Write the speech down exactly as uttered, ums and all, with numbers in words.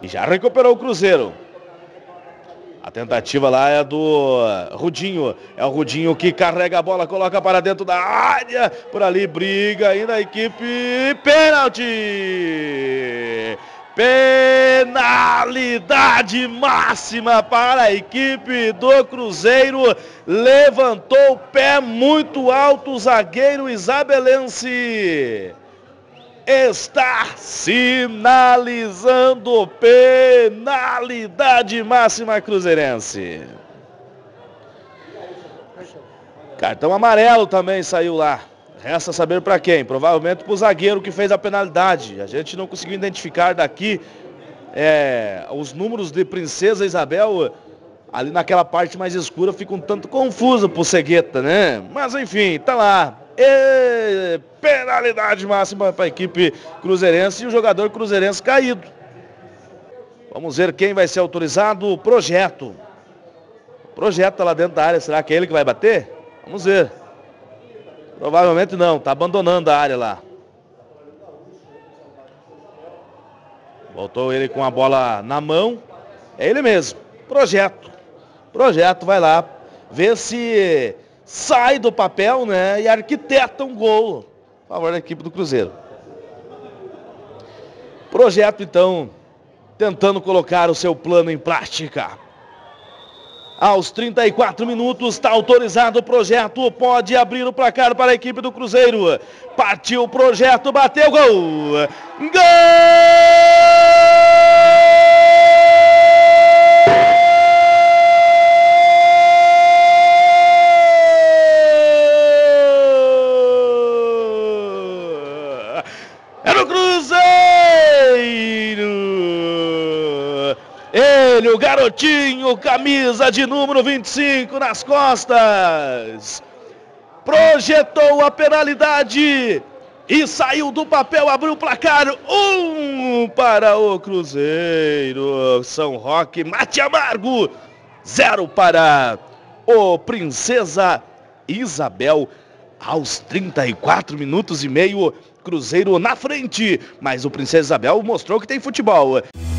E já recuperou o Cruzeiro. A tentativa lá é do Rudinho. É o Rudinho que carrega a bola, coloca para dentro da área. Por ali briga ainda a equipe. Pênalti! Penalidade máxima para a equipe do Cruzeiro. Levantou o pé muito alto o zagueiro isabelense. Está sinalizando penalidade máxima cruzeirense. Cartão amarelo também saiu lá. Resta saber para quem. Provavelmente para o zagueiro que fez a penalidade. A gente não conseguiu identificar daqui é, os números de Princesa Isabel. Ali naquela parte mais escura fica um tanto confuso pro Cegueta, né? Mas enfim, tá lá. E penalidade máxima para a equipe cruzeirense e o jogador cruzeirense caído. Vamos ver quem vai ser autorizado. Projeto. Projeto tá lá dentro da área. Será que é ele que vai bater? Vamos ver. Provavelmente não. Tá abandonando a área lá. Voltou ele com a bola na mão. É ele mesmo. Projeto. Projeto vai lá ver se sai do papel, né, e arquiteta um gol a favor da equipe do Cruzeiro. Projeto, então, tentando colocar o seu plano em prática. Aos trinta e quatro minutos, está autorizado o Projeto, pode abrir o placar para a equipe do Cruzeiro. Partiu o Projeto, bateu, gol! Gol! Era o Cruzeiro! Ele, o garotinho, camisa de número vinte e cinco nas costas. Projetou a penalidade e saiu do papel, abriu o placar. Um para o Cruzeiro. São Roque, mate amargo. Zero para o Princesa Isabel. Aos trinta e quatro minutos e meio, Cruzeiro na frente, mas o Princesa Isabel mostrou que tem futebol.